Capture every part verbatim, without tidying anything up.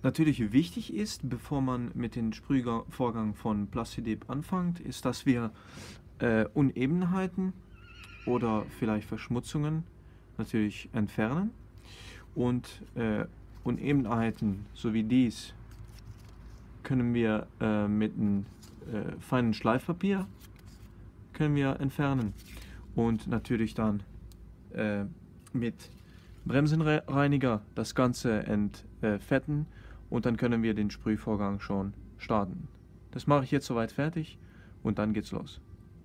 Natürlich wichtig ist, bevor man mit dem Sprühvorgang von Plastidip anfängt, ist, dass wir äh, Unebenheiten oder vielleicht Verschmutzungen natürlich entfernen und äh, Unebenheiten sowie dies können wir äh, mit einem äh, feinen Schleifpapier können wir entfernen und natürlich dann äh, mit Bremsenreiniger das Ganze entfetten und dann können wir den Sprühvorgang schon starten. Das mache ich jetzt soweit fertig und dann geht's los.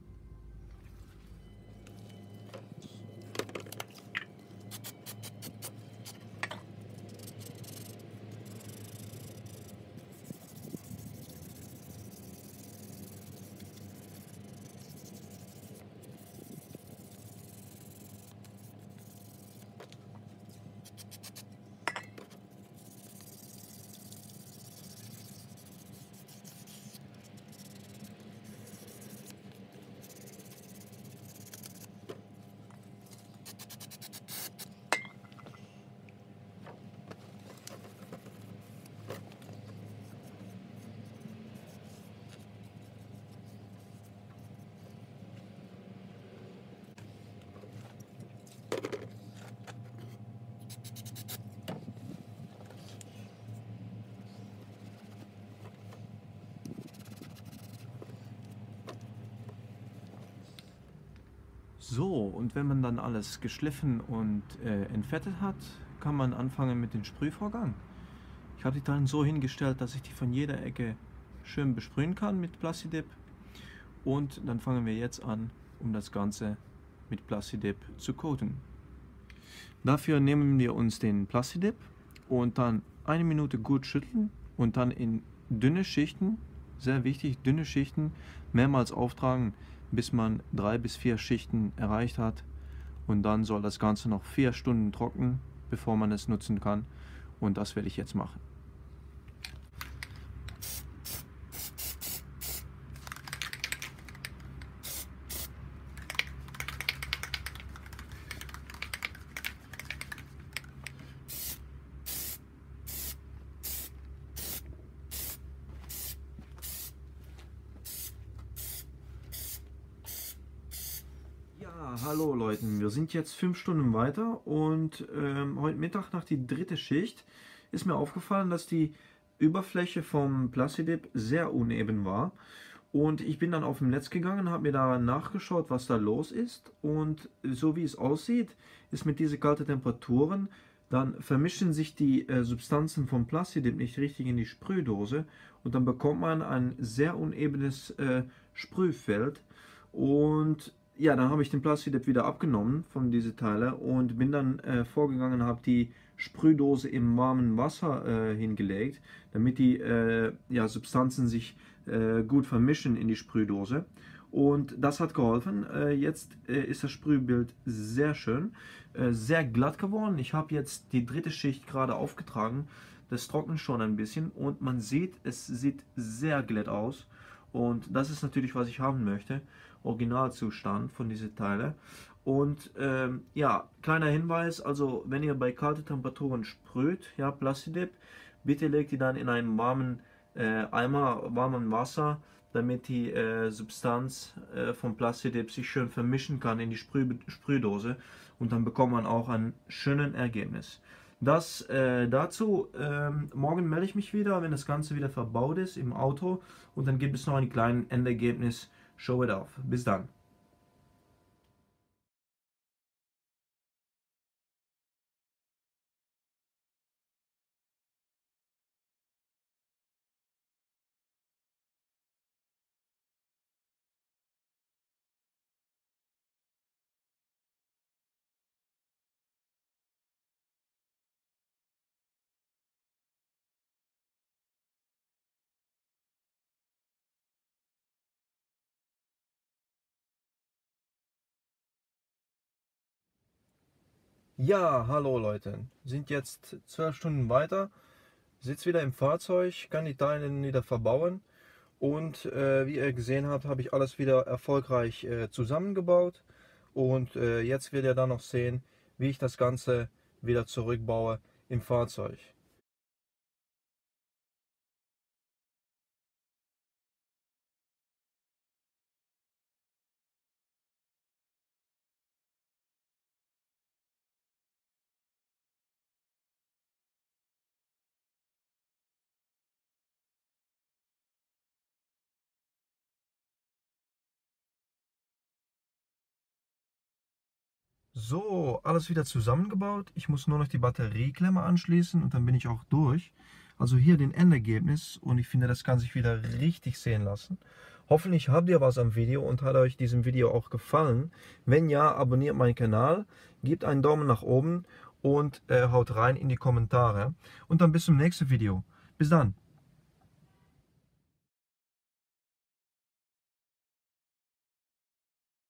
So, und wenn man dann alles geschliffen und äh, entfettet hat, kann man anfangen mit dem Sprühvorgang. Ich habe die Teilen so hingestellt, dass ich die von jeder Ecke schön besprühen kann mit Plastidip. Und dann fangen wir jetzt an, um das Ganze mit Plastidip zu coaten. Dafür nehmen wir uns den Plastidip und dann eine Minute gut schütteln und dann in dünne Schichten, sehr wichtig, dünne Schichten mehrmals auftragen, bis man drei bis vier Schichten erreicht hat. Und dann soll das Ganze noch vier Stunden trocknen, bevor man es nutzen kann. Und das werde ich jetzt machen. Ja, hallo Leute, wir sind jetzt fünf Stunden weiter und ähm, heute Mittag nach die dritte Schicht ist mir aufgefallen, dass die Oberfläche vom Plastidip sehr uneben war und ich bin dann auf dem Netz gegangen, habe mir da nachgeschaut, was da los ist und so wie es aussieht, ist mit diesen kalten Temperaturen, dann vermischen sich die äh, Substanzen vom Plastidip nicht richtig in die Sprühdose und dann bekommt man ein sehr unebenes äh, Sprühfeld. Und ja, dann habe ich den Plastidip wieder abgenommen von diesen Teile und bin dann äh, vorgegangen, habe die Sprühdose im warmen Wasser äh, hingelegt, damit die äh, ja, Substanzen sich äh, gut vermischen in die Sprühdose. Und das hat geholfen. Äh, jetzt äh, ist das Sprühbild sehr schön, äh, sehr glatt geworden. Ich habe jetzt die dritte Schicht gerade aufgetragen. Das trocknet schon ein bisschen und man sieht, es sieht sehr glatt aus. Und das ist natürlich, was ich haben möchte. Originalzustand von diesen Teile. Und ähm, ja, kleiner Hinweis, also wenn ihr bei kalten Temperaturen sprüht, ja, Plastidip, bitte legt ihr dann in einen warmen äh, Eimer, warmen Wasser, damit die äh, Substanz äh, vom Plastidip sich schön vermischen kann in die Sprüh Sprühdose und dann bekommt man auch ein schönes Ergebnis. Das äh, dazu, ähm, morgen melde ich mich wieder, wenn das Ganze wieder verbaut ist im Auto und dann gibt es noch ein kleines Endergebnis. Show it off. Bis dann. Ja, hallo Leute. Sind jetzt zwölf Stunden weiter, sitze wieder im Fahrzeug, kann die Teile wieder verbauen und äh, wie ihr gesehen habt, habe ich alles wieder erfolgreich äh, zusammengebaut und äh, jetzt werdet ihr dann noch sehen, wie ich das Ganze wieder zurückbaue im Fahrzeug. So, alles wieder zusammengebaut. Ich muss nur noch die Batterieklemme anschließen und dann bin ich auch durch. Also hier den Endergebnis und ich finde, das kann sich wieder richtig sehen lassen. Hoffentlich habt ihr was am Video und hat euch diesem Video auch gefallen. Wenn ja, abonniert meinen Kanal, gebt einen Daumen nach oben und äh, haut rein in die Kommentare. Und dann bis zum nächsten Video. Bis dann.